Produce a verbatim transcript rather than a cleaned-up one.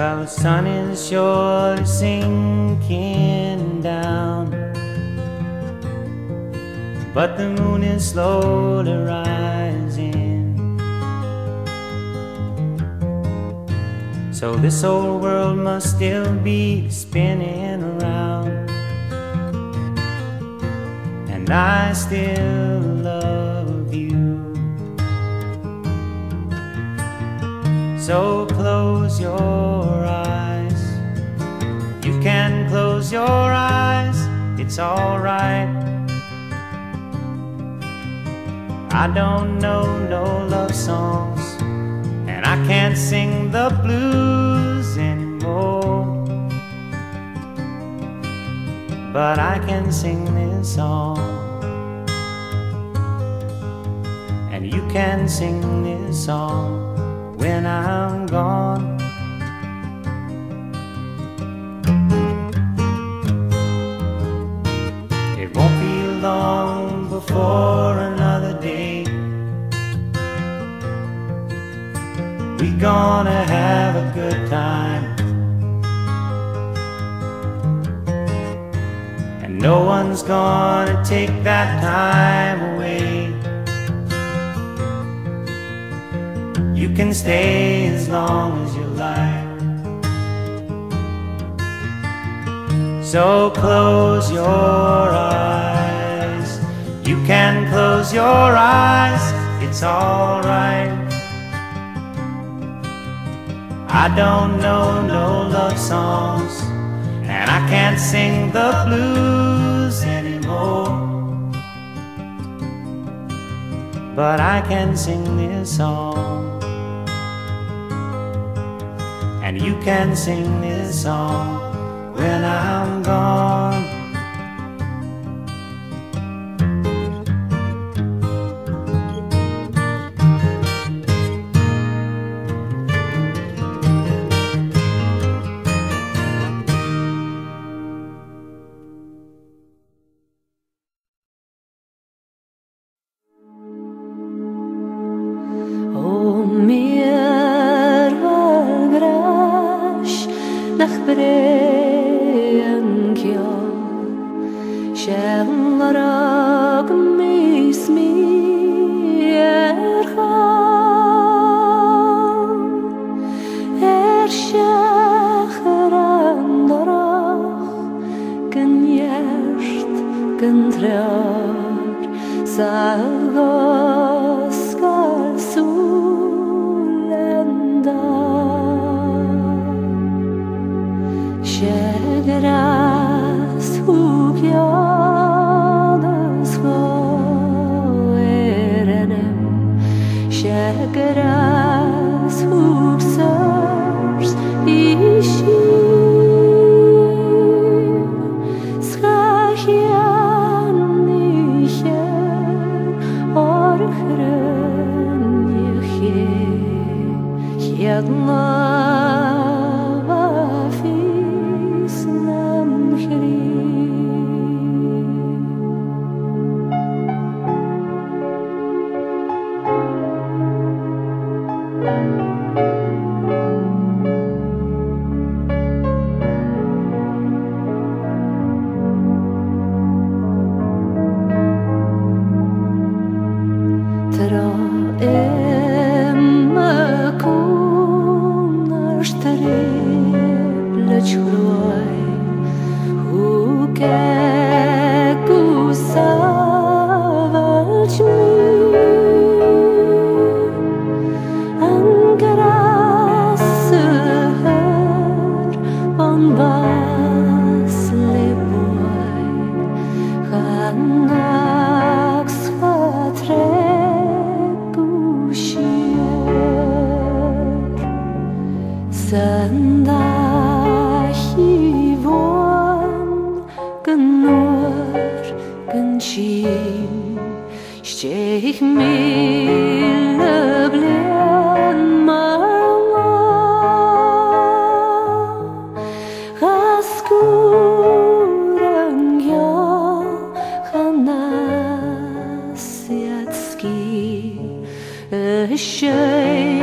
Well, the sun is surely sinking down, but the moon is slowly rising. So this old world must still be spinning around, and I still love you. So close your eyes. You can close your eyes, it's alright. I don't know no love songs, and I can't sing the blues anymore, but I can sing this song, and you can sing this song when I'm gone. It won't be long before another day we gonna have a good time, and no one's gonna take that time away. You can stay as long as you like. So close your eyes. You can close your eyes, it's alright. I don't know no love songs, and I can't sing the blues anymore, but I can sing this song, and you can sing this song when I'm gone. Shame